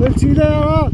We'll see you later.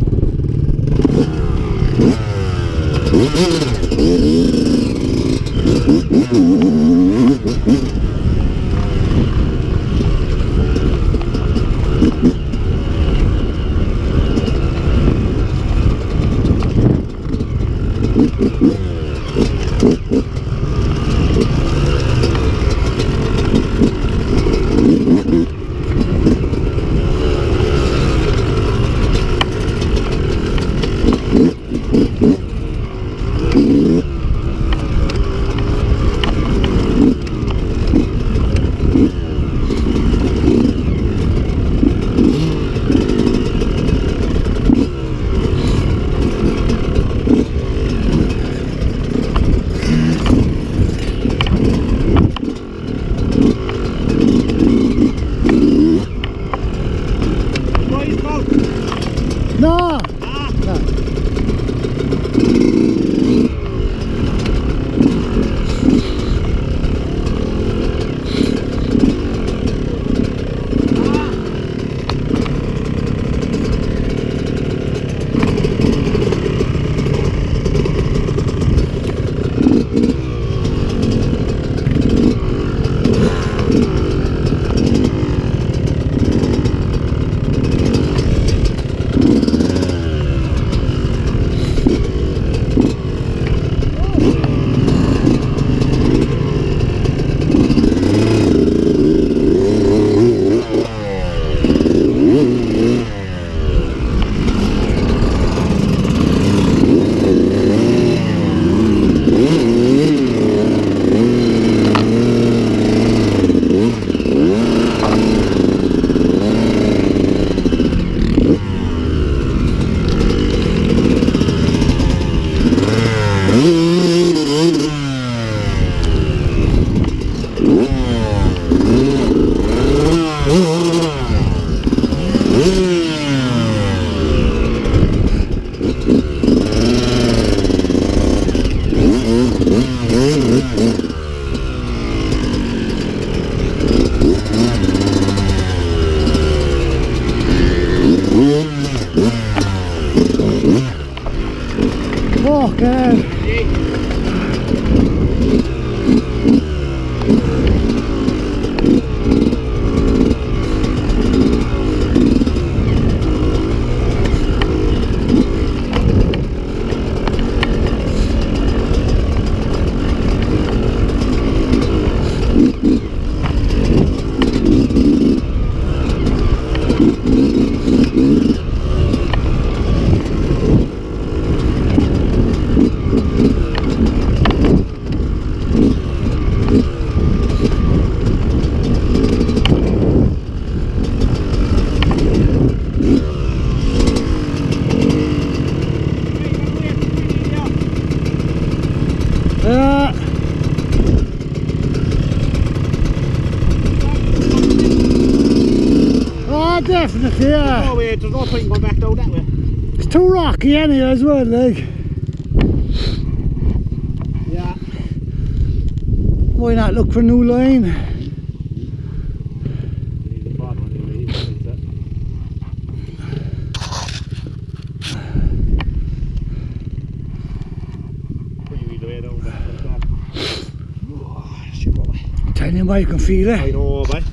No! No. Okay. Definitely, yeah. No way, there's no point in going back down that way. It's too rocky anyway as well, like. Yeah. Why not look for a new line? Tell you what, you can feel it. I know, but